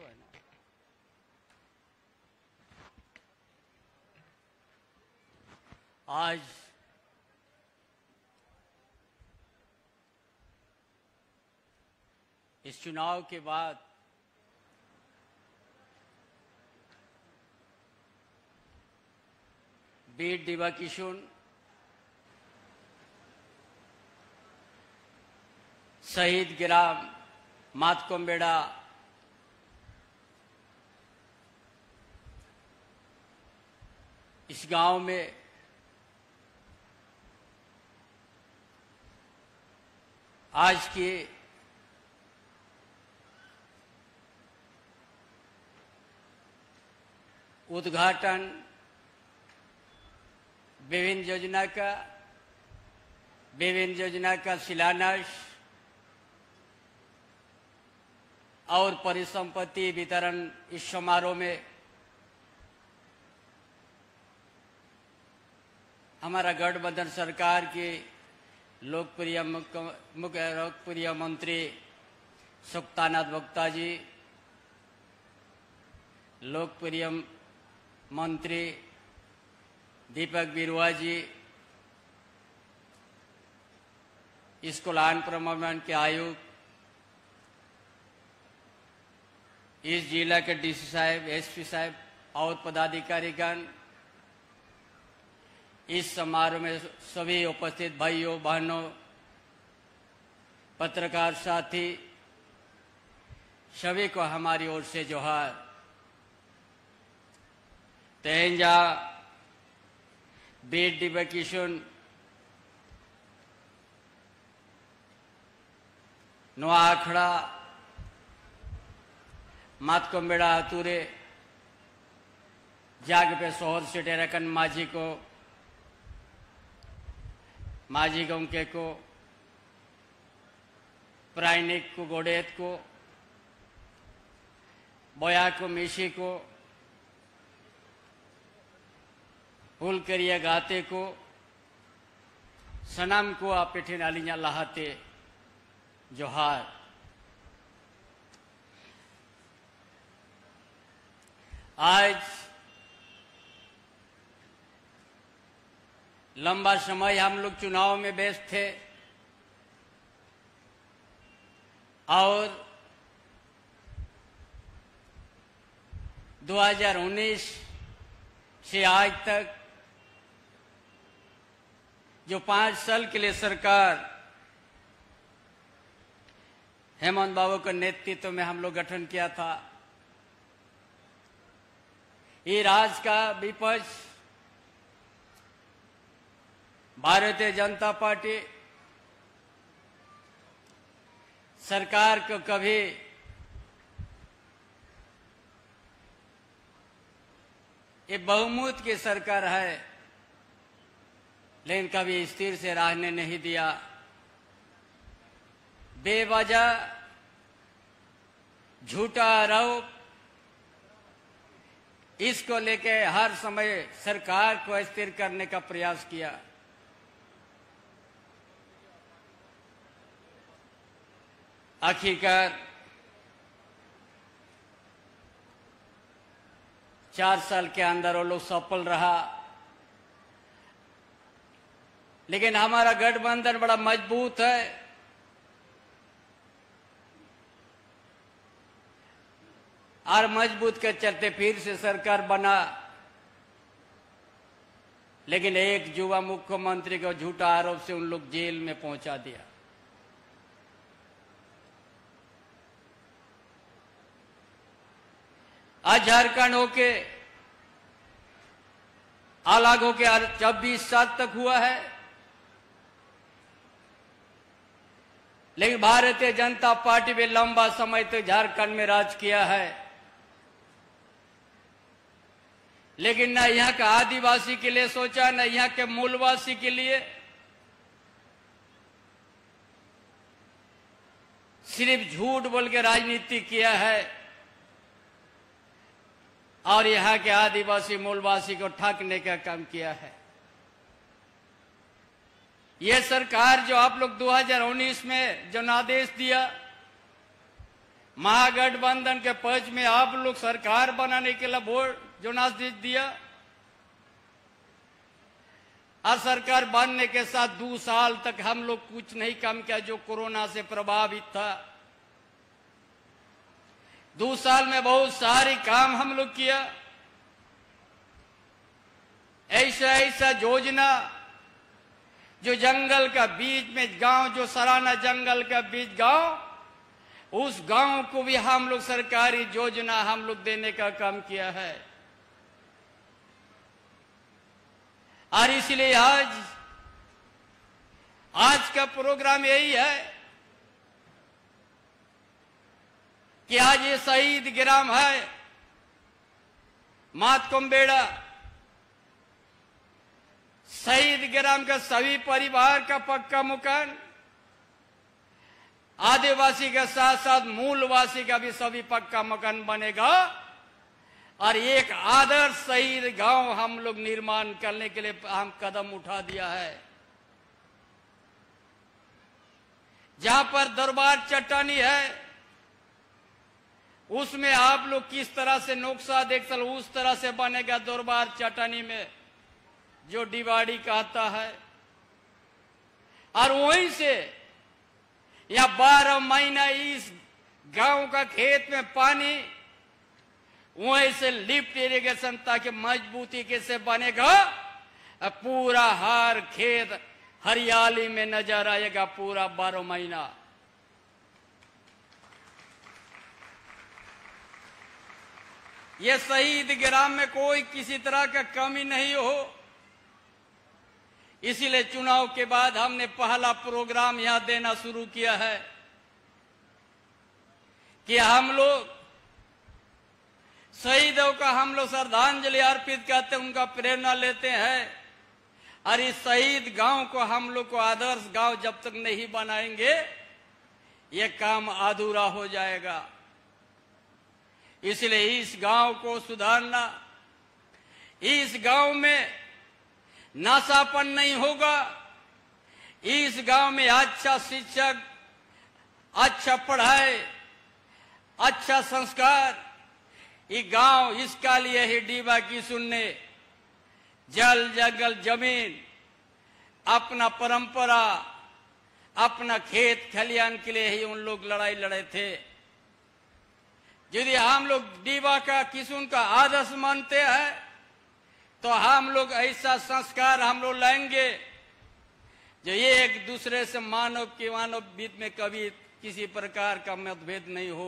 है ना। आज इस चुनाव के बाद बीड दिवाकिशुन शहीद ग्राम मातकोंबेड़ा इस गांव में आज के उद्घाटन विभिन्न योजना का शिलान्यास और परिसंपत्ति वितरण इस समारोह में हमारा गठबंधन सरकार के लोकप्रिय मंत्री सुक्तानाथ भोक्ता जी, लोकप्रिय मंत्री Deepak Birua ji, school and promotion के आयुक्त, इस जिला के डीसी साहब, एसपी साहब और पदाधिकारीगण, इस समारोह में सभी उपस्थित भाइयों बहनों, पत्रकार साथी, सभी को हमारी ओर से जोहार। तेंजा बीड दिवाकिशुन नवा आखड़ा मातकोंबेड़ा अतुरे जाग पे सोहर से टेरकन माझी को माझी गौके को प्रायनिक को गोडेत को बोया को मिशी को फूल करिया गाते को सनम को आपेठे नालियां लहाते जोहार। आज लंबा समय हम लोग चुनाव में व्यस्त थे और 2019 से आज तक जो 5 साल के लिए सरकार हेमंत बाबू के नेतृत्व में हम लोग गठन किया था, ये राज्य का विपक्ष भारतीय जनता पार्टी सरकार को कभी ये बहुमत की सरकार है लेकिन कभी स्थिर से रहने नहीं दिया। बेवजह झूठा आरोप इसको लेके हर समय सरकार को अस्थिर करने का प्रयास किया। आखिरकार 4 साल के अंदर वो लोग सफल रहा, लेकिन हमारा गठबंधन बड़ा मजबूत है। और मजबूत के चलते फिर से सरकार बना, लेकिन एक युवा मुख्यमंत्री को झूठा आरोप से उन लोग जेल में पहुंचा दिया। आज झारखंड होके अलग होके 26 साल तक हुआ है, लेकिन भारतीय जनता पार्टी में लंबा समय तक झारखंड में राज किया है, लेकिन न यहाँ का आदिवासी के लिए सोचा, न यहाँ के मूलवासी के लिए। सिर्फ झूठ बोल के राजनीति किया है और यहाँ के आदिवासी मूलवासी को ठगने का काम किया है। ये सरकार जो आप लोग 2019 में जनादेश दिया महागठबंधन के पक्ष में आप लोग सरकार बनाने के लिए वोट जो नजदीक दिया, और सरकार बनने के साथ 2 साल तक हम लोग कुछ नहीं काम किया जो कोरोना से प्रभावित था। 2 साल में बहुत सारे काम हम लोग किया। ऐसा योजना जो जंगल का बीच में गांव, जो सराना जंगल का बीच गांव, उस गांव को भी हम लोग सरकारी योजना हम लोग देने का काम किया है। और इसलिए आज का प्रोग्राम यही है कि आज ये शहीद ग्राम है मातकुम्बेड़ा, शहीद ग्राम का सभी परिवार का पक्का मकान, आदिवासी के साथ साथ मूलवासी का भी सभी पक्का मकान बनेगा, और एक आदर्श शहीद गांव हम लोग निर्माण करने के लिए हम कदम उठा दिया है। जहां पर दरबार चट्टानी है, उसमें आप लोग किस तरह से नक्शा देख सकते, उस तरह से बनेगा दरबार चट्टानी में जो डिवाड़ी कहता है। और वहीं से या 12 महीना इस गांव का खेत में पानी, वहीं से लिफ्ट इरिगेशन ताकि मजबूती कैसे बनेगा, पूरा हर खेत हरियाली में नजर आएगा पूरा 12 महीना। ये शहीद ग्राम में कोई किसी तरह का कमी नहीं हो। इसीलिए चुनाव के बाद हमने पहला प्रोग्राम यहां देना शुरू किया है कि हम लोग शहीदों का हम लोग श्रद्धांजलि अर्पित करते हैं, उनका प्रेरणा लेते हैं, और इस शहीद गांव को हम लोग को आदर्श गांव जब तक नहीं बनाएंगे ये काम अधूरा हो जाएगा। इसलिए इस गांव को सुधारना, इस गांव में नशापन नहीं होगा, इस गांव में अच्छा शिक्षक, अच्छा पढ़ाई, अच्छा संस्कार, ये गांव इसका लिए ही डीबा की सुनने जल जंगल जमीन, अपना परंपरा, अपना खेत खलियान के लिए ही उन लोग लड़ाई लड़े थे। यदि हम लोग डीबा का किसुन का आदर्श मानते हैं तो हम लोग ऐसा संस्कार हम लोग लाएंगे जो ये एक दूसरे से मानव के मानव बीच में कभी किसी प्रकार का मतभेद नहीं हो।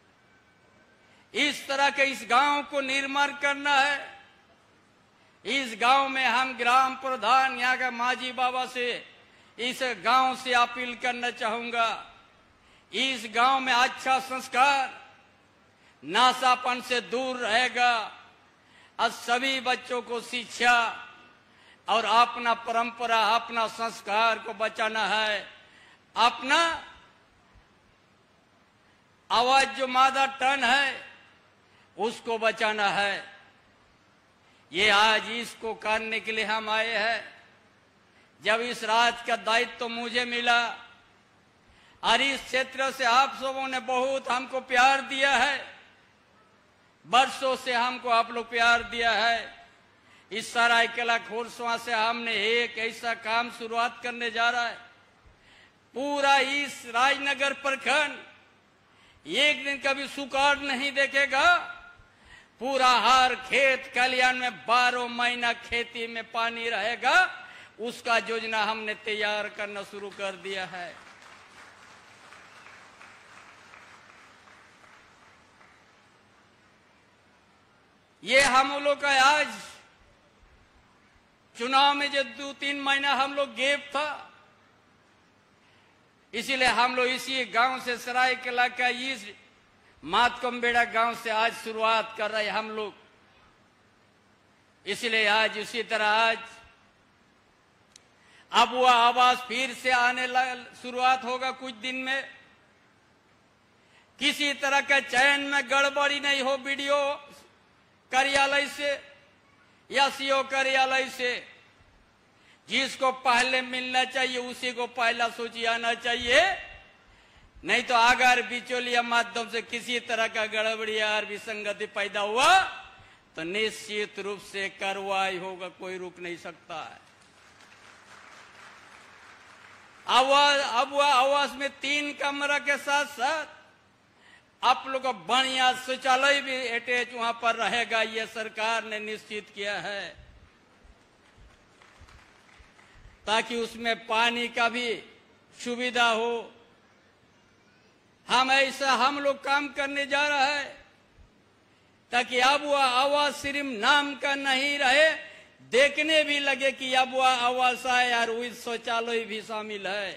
इस तरह के इस गांव को निर्माण करना है। इस गांव में हम ग्राम प्रधान, यहाँ का माजी बाबा से इस गांव से अपील करना चाहूंगा, इस गांव में अच्छा संस्कार, नासापन से दूर रहेगा, और सभी बच्चों को शिक्षा और अपना परंपरा, अपना संस्कार को बचाना है। अपना आवाज जो मदर टंग है उसको बचाना है। ये आज इसको करने के लिए हम आए हैं। जब इस राज्य का दायित्व तो मुझे मिला और इस क्षेत्र से आप सबों ने बहुत हमको प्यार दिया है, बरसों से हमको आप लोग प्यार दिया है। इस सरायकेला खोरसवा से हमने एक ऐसा काम शुरुआत करने जा रहा है, पूरा इस राजनगर प्रखंड एक दिन कभी सुकाड़ नहीं देखेगा। पूरा हर खेत खलियान में 12 महीना खेती में पानी रहेगा, उसका योजना हमने तैयार करना शुरू कर दिया है। ये हम लोग का आज चुनाव में जो 2-3 महीना हम लोग गैप था, इसीलिए हम लोग इसी गांव से, सरायकेला का इस मातकुम्बेड़ा गांव से आज शुरुआत कर रहे हैं हम लोग। इसलिए आज उसी तरह आज अब वह आवाज फिर से आने शुरुआत होगा कुछ दिन में। किसी तरह का चयन में गड़बड़ी नहीं हो, वीडियो कार्यालय से या सीओ कार्यालय से। जिसको पहले मिलना चाहिए उसी को पहला सूची आना चाहिए, नहीं तो अगर बिचौलिया माध्यम से किसी तरह का गड़बड़ी और विसंगति पैदा हुआ तो निश्चित रूप से कार्रवाई होगा, कोई रुक नहीं सकता है। अब आवास में 3 कमरा के साथ साथ आप लोग का बढ़िया शौचालय भी अटैच वहां पर रहेगा, ये सरकार ने निश्चित किया है, ताकि उसमें पानी का भी सुविधा हो। हम लोग काम करने जा रहा है ताकि अब वह आवास सिर्फ नाम का नहीं रहे, देखने भी लगे कि अब वह आवास है और वही शौचालय भी शामिल है।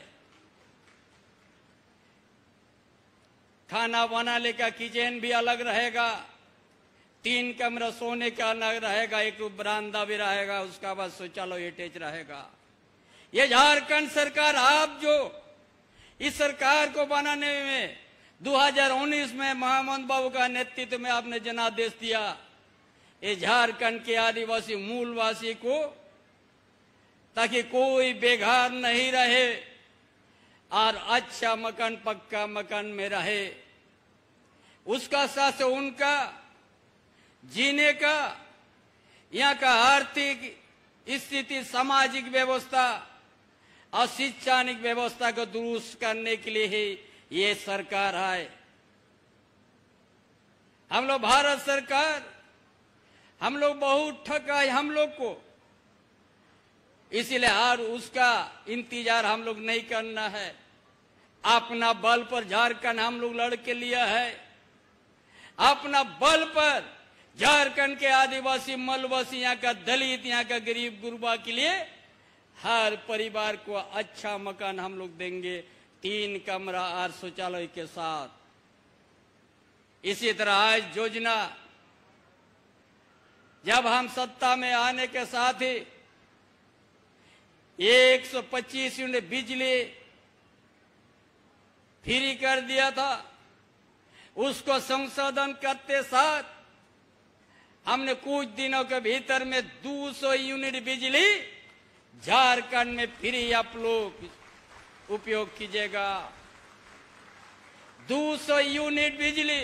खाना बनाने का किचन भी अलग रहेगा, 3 कमरा सोने का अलग रहेगा, एक बरामदा भी रहेगा, उसका बाद शौचालय अटैच रहेगा। ये झारखंड सरकार, आप जो इस सरकार को बनाने में 2019 में मोहम्मद बाबू का नेतृत्व में आपने जनादेश दिया, ये झारखंड के आदिवासी मूलवासी को, ताकि कोई बेघर नहीं रहे और अच्छा मकान, पक्का मकान में रहे, उसका साथ उनका जीने का, यहाँ का आर्थिक स्थिति, सामाजिक व्यवस्था और शैक्षणिक व्यवस्था को दुरुस्त करने के लिए ही ये सरकार है। हम लोग भारत सरकार, हम लोग बहुत ठगा है हम लोग को, इसीलिए हर उसका इंतजार हम लोग नहीं करना है। अपना बल पर झारखंड हम लोग लड़ के लिया है, अपना बल पर झारखंड के आदिवासी, मलवासी, यहाँ का दलित, यहाँ का गरीब गुरबा के लिए हर परिवार को अच्छा मकान हम लोग देंगे, 3 कमरा और शौचालय के साथ। इसी तरह आज योजना, जब हम सत्ता में आने के साथ ही 125 यूनिट बिजली फ्री कर दिया था, उसको संशोधन करते साथ हमने कुछ दिनों के भीतर में 200 यूनिट बिजली झारखंड में फ्री आप लोग उपयोग कीजिएगा। 200 यूनिट बिजली,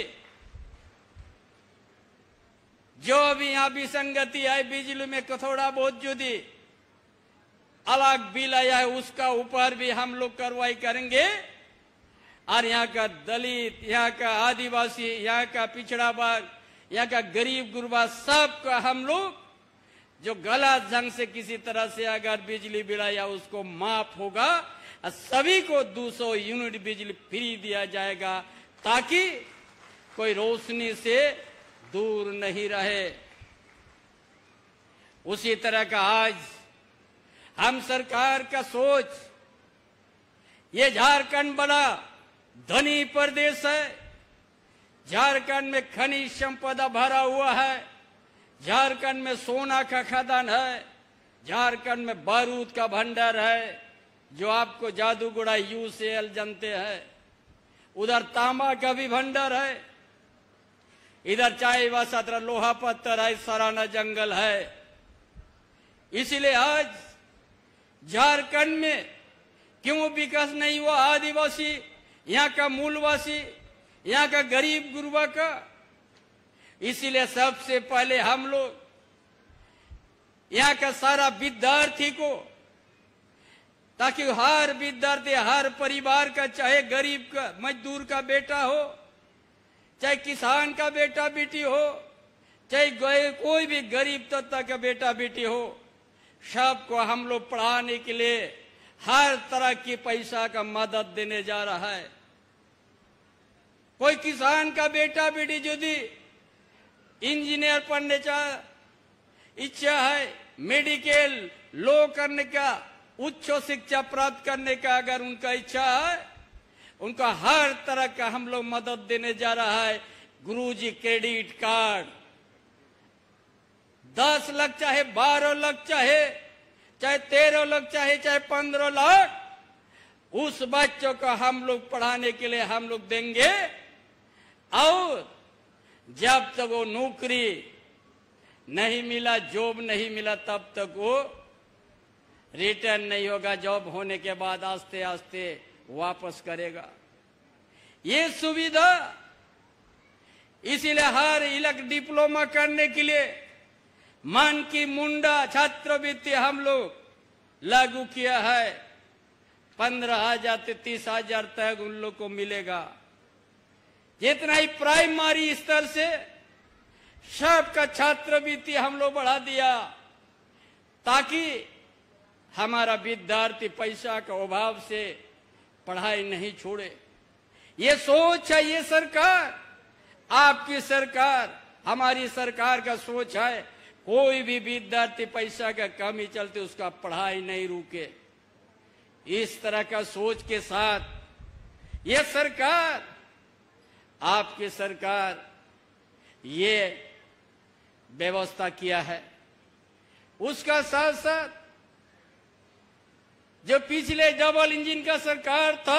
जो भी यहाँ विसंगति है बिजली में, थोड़ा बहुत जो दी अलग बिल आया है उसका ऊपर भी हम लोग कार्रवाई करेंगे। और यहाँ का दलित, यहाँ का आदिवासी, यहाँ का पिछड़ा वर्ग, यहाँ का गरीब गुरबा, सबका हम लोग जो गलत ढंग से किसी तरह से अगर बिजली बिल आया उसको माफ होगा और सभी को 200 यूनिट बिजली फ्री दिया जाएगा, ताकि कोई रोशनी से दूर नहीं रहे। उसी तरह का आज हम सरकार का सोच, ये झारखंड बड़ा धनी प्रदेश है, झारखंड में खनिज संपदा भरा हुआ है, झारखंड में सोना का खदान है, झारखंड में बारूद का भंडार है, जो आपको जादूगोड़ा यूसीएल जानते हैं, उधर तांबा का भी भंडार है, इधर चाय वासत्र लोहा पत्थर है, सराना जंगल है। इसीलिए आज झारखंड में क्यों विकास नहीं हुआ? आदिवासी, यहाँ का मूलवासी, यहाँ का गरीब गुरबा का। इसीलिए सबसे पहले हम लोग यहाँ का सारा विद्यार्थी को, ताकि हर विद्यार्थी, हर परिवार का, चाहे गरीब का, मजदूर का बेटा हो, चाहे किसान का बेटा बेटी हो, चाहे कोई भी गरीब तबका का बेटा बेटी हो, सबको हम लोग पढ़ाने के लिए हर तरह की पैसा का मदद देने जा रहा है। कोई किसान का बेटा बेटी यदि इंजीनियर पढ़ने का इच्छा है, मेडिकल, लॉ करने का, उच्च शिक्षा प्राप्त करने का अगर उनका इच्छा है, उनका हर तरह का हम लोग मदद देने जा रहा है। गुरुजी क्रेडिट कार्ड 10 लाख चाहे 12 लाख चाहे 13 लाख चाहे 15 लाख, उस बच्चों को हम लोग पढ़ाने के लिए हम लोग देंगे। और जब तक वो नौकरी नहीं मिला, जॉब नहीं मिला, तब तक वो रिटर्न नहीं होगा। जॉब होने के बाद आस्ते आस्ते वापस करेगा। ये सुविधा, इसीलिए हर इलाक डिप्लोमा करने के लिए मन की मुंडा छात्रवृत्ति हम लोग लागू किया है। 15,000 से 30,000 तक उन लोग को मिलेगा। जितना ही प्राइमरी स्तर से सबका छात्रवृत्ति हम लोग बढ़ा दिया, ताकि हमारा विद्यार्थी पैसा के अभाव से पढ़ाई नहीं छोड़े। ये सोच है, ये सरकार, आपकी सरकार, हमारी सरकार का सोच है, कोई भी विद्यार्थी पैसा का कमी चलते उसका पढ़ाई नहीं रुके। इस तरह का सोच के साथ ये सरकार, आपकी सरकार, ये व्यवस्था किया है। उसका साथ साथ जो पिछले डबल इंजन का सरकार था,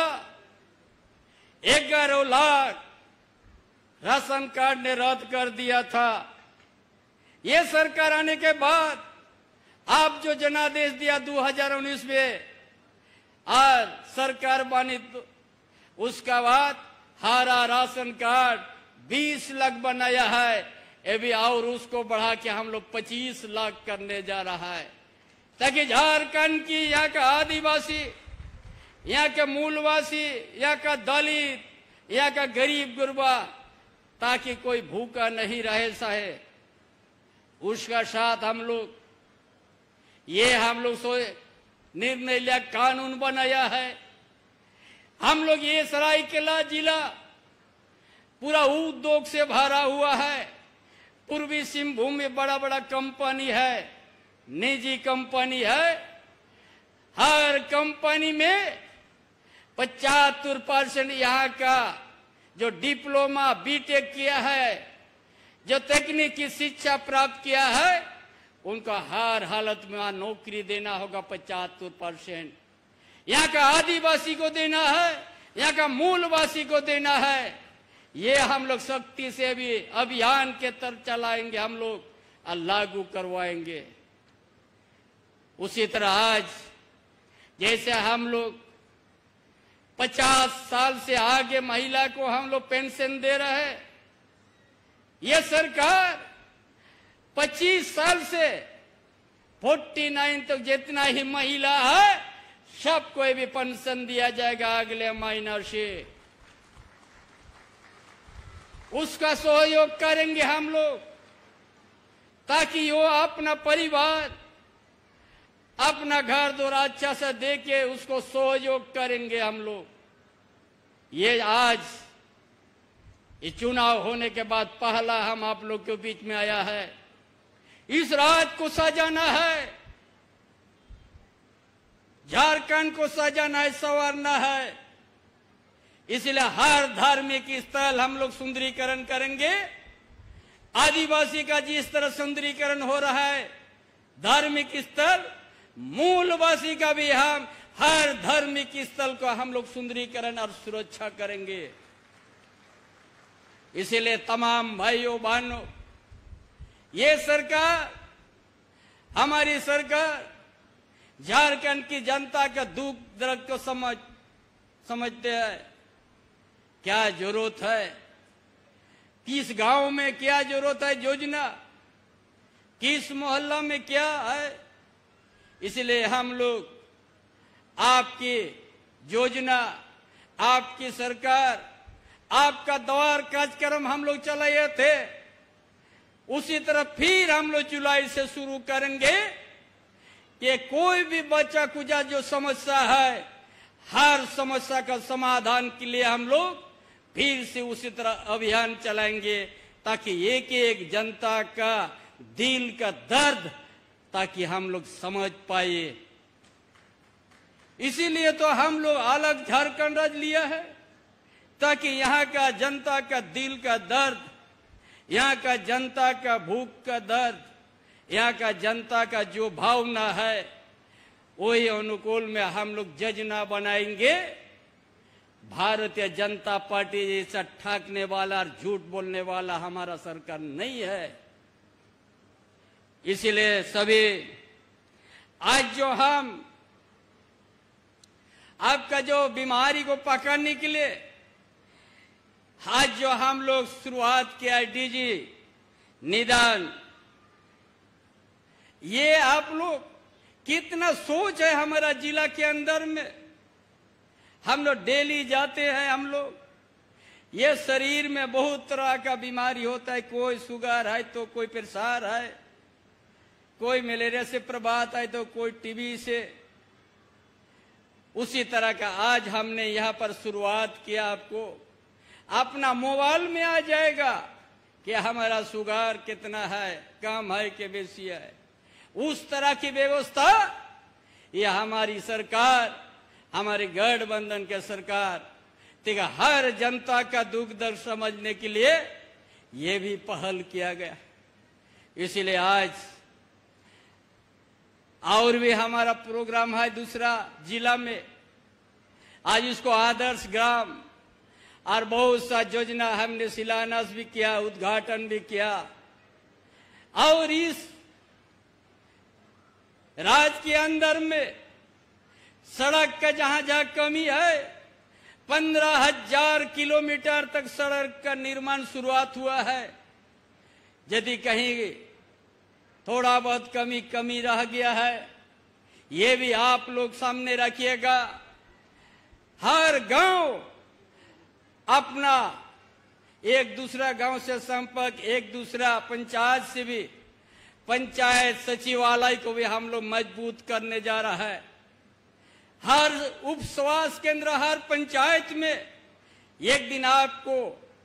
11 लाख राशन कार्ड ने रद्द कर दिया था। ये सरकार आने के बाद आप जो जनादेश दिया 2019 में, आज सरकार बनी तो उसका बाद हरा राशन कार्ड 20 लाख बनाया है, अभी और उसको बढ़ा के हम लोग 25 लाख करने जा रहा है, ताकि झारखंड की, यहाँ का आदिवासी, यहाँ के मूलवासी, यहाँ का दलित, यहाँ का गरीब गुरबा, ताकि कोई भूखा नहीं रहे सहे। उसका साथ हम लोग निर्णय लिया, कानून बनाया है। हम लोग ये सरायकेला जिला पूरा उद्योग से भरा हुआ है। पूर्वी सिंहभूम में बड़ा बड़ा कंपनी है, निजी कंपनी है। हर कंपनी में 75% यहाँ का जो डिप्लोमा बीटेक किया है, जो तकनीकी शिक्षा प्राप्त किया है, उनका हर हालत में नौकरी देना होगा 75%। यहाँ का आदिवासी को देना है, यहाँ का मूलवासी को देना है। ये हम लोग सख्ती से भी अभियान के तरफ चलाएंगे, हम लोग लागू करवाएंगे। उसी तरह आज जैसे हम लोग 50 साल से आगे महिला को हम लोग पेंशन दे रहे हैं, ये सरकार 25 साल से 49 तक जितना ही महिला है सबको भी पेंशन दिया जाएगा अगले महीना से। उसका सहयोग करेंगे हम लोग, ताकि वो अपना परिवार, अपना घर द्वार अच्छा से देके उसको सहयोग करेंगे हम लोग। ये आज ये चुनाव होने के बाद पहला हम आप लोग के बीच में आया है। इस राज्य को सजाना है, झारखंड को सजाना है, संवारना है। इसलिए हर धार्मिक स्थल हम लोग सुंदरीकरण करेंगे। आदिवासी का जिस तरह सुंदरीकरण हो रहा है, धार्मिक स्थल, मूलवासी का भी हम हर धार्मिक स्थल को हम लोग सुंदरीकरण और सुरक्षा करेंगे। इसीलिए तमाम भाइयों बहनों, ये सरकार, हमारी सरकार झारखंड की जनता का दुख दर्द को समझते हैं। क्या जरूरत है, किस गांव में क्या जरूरत है योजना, किस मोहल्ला में क्या है। इसलिए हम लोग आपकी योजना, आपकी सरकार, आपका द्वार कार्यक्रम हम लोग चलाए थे, उसी तरह फिर हम लोग जुलाई से शुरू करेंगे कि कोई भी बच्चा कुचा जो समस्या है, हर समस्या का समाधान के लिए हम लोग फिर से उसी तरह अभियान चलाएंगे, ताकि एक एक जनता का दिल का दर्द ताकि हम लोग समझ पाए। इसीलिए तो हम लोग अलग झारखंड राज्य लिया है, ताकि यहाँ का जनता का दिल का दर्द, यहाँ का जनता का भूख का दर्द, यहाँ का जनता का जो भावना है, वही अनुकूल में हम लोग योजना बनाएंगे। भारतीय जनता पार्टी जैसा ठाकने वाला और झूठ बोलने वाला हमारा सरकार नहीं है। इसलिए सभी आज जो हम आपका जो बीमारी को पकड़ने के लिए आज जो हम लोग शुरुआत किया डीजी निदान, ये आप लोग कितना सोच है हमारा जिला के अंदर में। हम लोग डेली जाते हैं, हम लोग ये शरीर में बहुत तरह का बीमारी होता है, कोई शुगर है तो कोई प्रेशर है, कोई मलेरिया से प्रभावित है तो कोई टीबी से। उसी तरह का आज हमने यहाँ पर शुरुआत किया, आपको अपना मोबाइल में आ जाएगा कि हमारा शुगर कितना है, कम है कि बेसी है। उस तरह की व्यवस्था ये हमारी सरकार, हमारी गठबंधन के सरकार तेगा हर जनता का दुख दर्द समझने के लिए ये भी पहल किया गया। इसीलिए आज और भी हमारा प्रोग्राम है दूसरा जिला में। आज इसको आदर्श ग्राम और बहुत सा योजना हमने शिलान्यास भी किया, उद्घाटन भी किया। और इस राज्य के अंदर में सड़क का जहां जहां कमी है, 15,000 किलोमीटर तक सड़क का निर्माण शुरुआत हुआ है। यदि कहीं थोड़ा बहुत कमी रह गया है, ये भी आप लोग सामने रखिएगा। हर गांव अपना एक दूसरा गांव से संपर्क, एक दूसरा पंचायत से भी, पंचायत सचिवालय को भी हम लोग मजबूत करने जा रहा है। हर उप स्वास्थ्य केंद्र, हर पंचायत में एक दिन आपको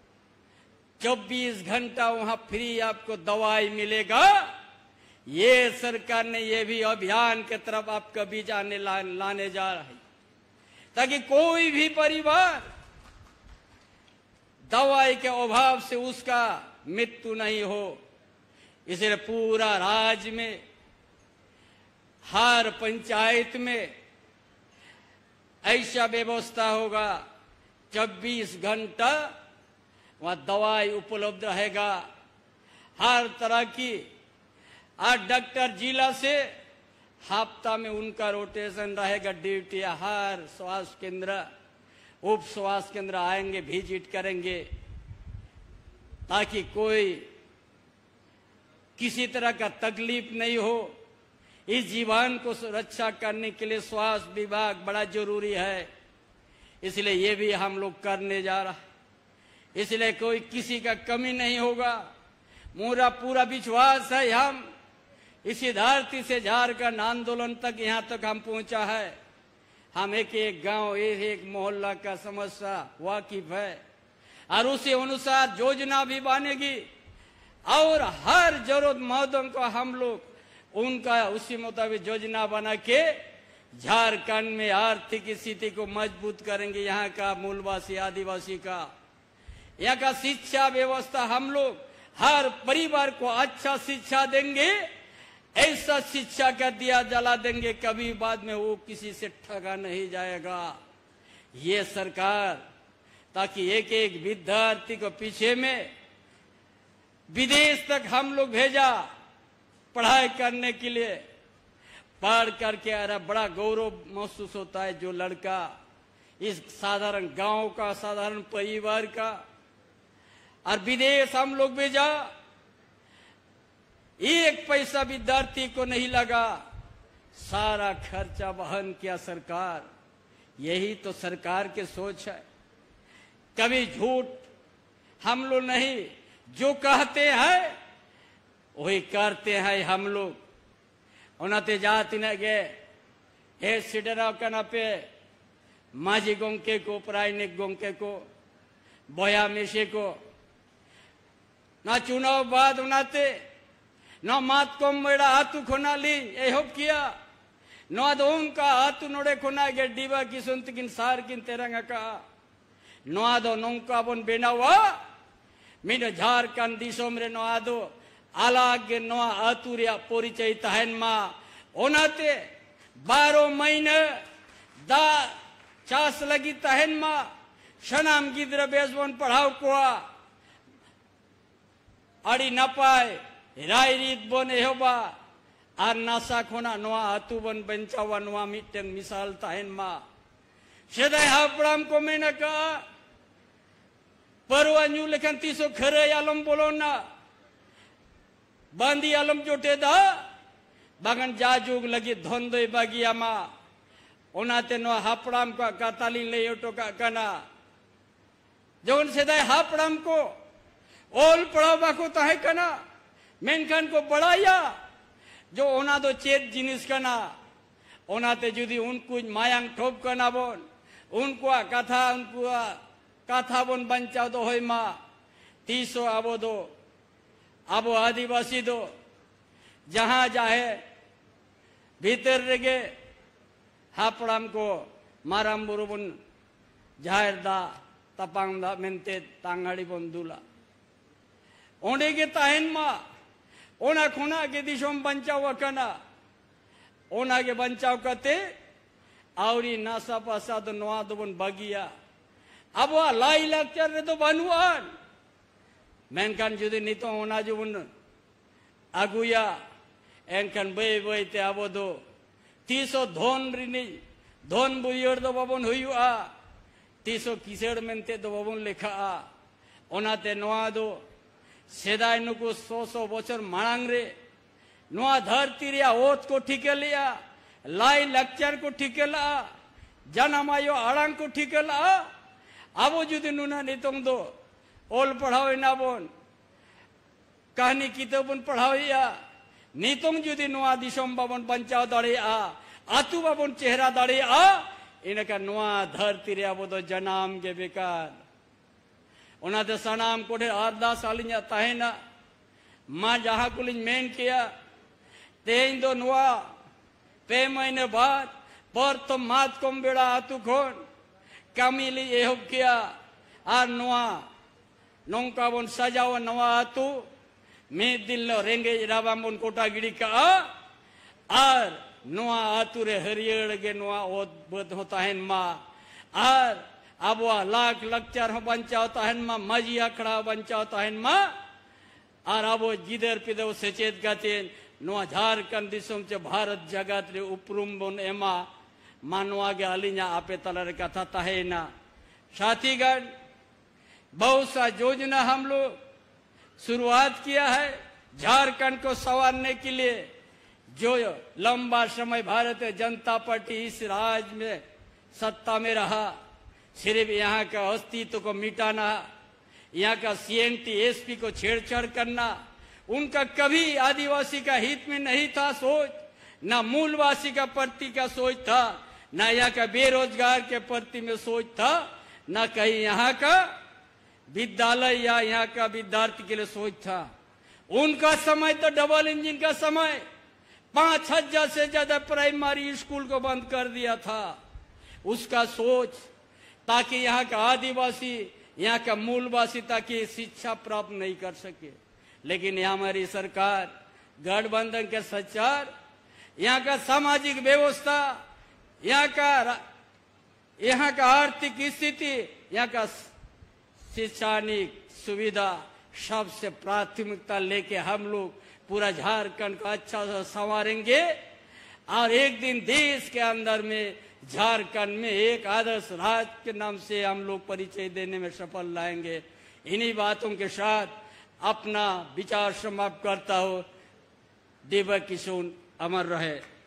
24 घंटा वहां फ्री आपको दवाई मिलेगा। ये सरकार ने ये भी अभियान के तरफ आपका बीज लाने जा रहा है, ताकि कोई भी परिवार दवाई के अभाव से उसका मृत्यु नहीं हो। इसलिए पूरा राज्य में हर पंचायत में ऐसा व्यवस्था होगा, 24 घंटा वहां दवाई उपलब्ध रहेगा हर तरह की। और डॉक्टर जिला से हफ्ता में उनका रोटेशन रहेगा, ड्यूटी। हर स्वास्थ्य केंद्र, उप स्वास्थ्य केंद्र आएंगे, विजिट करेंगे, ताकि कोई किसी तरह का तकलीफ नहीं हो। इस जीवन को सुरक्षा करने के लिए स्वास्थ्य विभाग बड़ा जरूरी है। इसलिए ये भी हम लोग करने जा रहा है। इसलिए कोई किसी का कमी नहीं होगा। मेरा पूरा विश्वास है, हम इसी धरती से झारखंड आंदोलन तक यहाँ तक हम पहुंचा है। हम एक एक गांव, एक एक मोहल्ला का समस्या वाकिफ है और उसी अनुसार योजना भी बनेगी और हर जरूरतमंदों को हम लोग उनका उसी मुताबिक योजना बना के झारखंड में आर्थिक स्थिति को मजबूत करेंगे। यहाँ का मूलवासी आदिवासी का, यहाँ का शिक्षा व्यवस्था, हम लोग हर परिवार को अच्छा शिक्षा देंगे। ऐसा शिक्षा का दिया जला देंगे, कभी बाद में वो किसी से ठगा नहीं जाएगा। ये सरकार, ताकि एक एक विद्यार्थी को पीछे में विदेश तक हम लोग भेजा पढ़ाई करने के लिए। पढ़ करके अरे बड़ा गौरव महसूस होता है जो लड़का इस साधारण गांव का, साधारण परिवार का, और विदेश हम लोग भेजा। एक पैसा विद्यार्थी को नहीं लगा, सारा खर्चा वहन किया सरकार। यही तो सरकार की सोच है। कभी झूठ हम लोग नहीं, जो कहते हैं वही करते हैं हम लोग। उन्हें जाति न गए हे सिडरा कना पे माझी गोंके को, प्रायनिक गोंके को, बोया मेशे को ना चुनाव बाद उनाते न मात को मेरा हाथू खोना ली एहो किया न दोन का हाथू नोड़े खोना गे डीबा की सुनत किन सार किन तेरंगा का नोआ दो नौका बन बेनावा मीन झारखंड दिसोम रे नोआ दो आलागे नोआ आतुरिया परिचय तहन मा ओनाते 12 महीने दा चास लगी तहन मा शनाम गिद्र बेजबन पढ़ाव कोआ अड़ी नपाय राय रीत बन एहोबा आर नासा खोना नोआ आतु बन बंचावा नोआ मिटन मिसाल तहन मा सेदाय हापड़ाम को मेना का परवान्यू लेखन तीसो खरे आलम बोलो ना बांदी आलम जोटे दा बागन जाजुग लगी धोंदोय बागिया मा ओनाते नो हापड़ाम का काताली ले ओटो का कना जोन सेदाय हापड़ाम को ओल पड़ाव बाको ताहे कना मेनखान को बढ़ाया जो ओना दो चेत जिनिस कना ओनाते जुदी उनको मायांग ठोप कना बोन उनको कथा बोन बंचाव दो होय मा तीसो आबो दो आबो आदिवासी दो जहां जाहे भीतर रेगे हापड़ाम को माराम बुरुबुन जाहिर दा तपांग दा मेनते तांगाड़ी बोन दुला ओंडे के ताहेन मा ओना खोना के दिशों बंचाव कना ओना के बंचाव करते आवरी नासा पासा तो नवा तो बन बगिया अब वह लाई लक्चर रे तो बनुआन मेनकान जुदी नहीं तो ओना जो बन अगुया एनकान बे बे ते अब दो तीसो धोन रिनी धोन बुयर दो बबन हुआ तीसो किसेड़ मेनते दो बबन लेखा ओना ते नवा दो सेदाय नुको 100 बचर मांग रे नुआ धरती रिया ओत को ठीके लिया लाई लक्चर को ठीके ला जनमायो आड़ांग को ठीके ला आबो जुदी नुना नितोंग दो ओल पढ़ावे ना बोन कहानी किताबन पढ़ावे नितोंग जुदी नुआ दिशों बाबन बंचाव दाड़े आतु बाबन चेहरा दाड़े इनका नुआ धरती रिया वो दो जनाम के बेकार उन्हें सनाम कोठे अरदास आलिंजा ताहेना माँ जहाँ कुलिंज मेन किया तेज दो नुआ पे महीने बाद पर तो मात कोम बेड़ा आतु खोन कामिली एहो किया आर नुआ नौका बन सजाओ नुआ आतु में दिल लो रेंगे राबाम बन कोटा गिड़ी का आर नुआ आतु रे हरियर के नुआ ओत बद होता है माँ आर अब वह लाख लक्चर बंचा होता है माँ मजी अखड़ा बंचा होता है माँ और अब वो जिधर पिधर सचेत गाते नुआ झारखंड दिसों से भारत जगत रे उपरुम बन एमा मानवा के अलिंजा आपे तलर कथा ताहे ना साथीगण बहुत सा योजना हम लोग शुरुआत किया है झारखंड को संवारने के लिए जो लंबा समय भारतीय जनता पार्टी इस राज्य में सत्ता में रहा सिर्फ यहाँ का अस्तित्व को मिटाना यहाँ का सीएनटी एसपी को छेड़छाड़ करना उनका कभी आदिवासी का हित में नहीं था सोच न मूलवासी का प्रति का सोच था न यहाँ का बेरोजगार के प्रति में सोच था न कहीं यहाँ का विद्यालय या यहाँ का विद्यार्थी के लिए सोच था उनका समय तो डबल इंजन का समय 5,000 से ज्यादा प्राइमरी स्कूल को बंद कर दिया था उसका सोच ताकि यहाँ का आदिवासी यहाँ का मूलवासी ताकि शिक्षा प्राप्त नहीं कर सके लेकिन यहाँ हमारी सरकार गठबंधन के सच्चार यहाँ का सामाजिक व्यवस्था यहाँ का आर्थिक स्थिति यहाँ का शैक्षणिक सुविधा सबसे प्राथमिकता लेके हम लोग पूरा झारखंड को अच्छा से संवारेंगे और एक दिन देश के अंदर में झारखंड में एक आदर्श राज्य के नाम से हम लोग परिचय देने में सफल लाएंगे इन्हीं बातों के साथ अपना विचार समाप्त करता हूँ। दिव्य किशोर अमर रहे।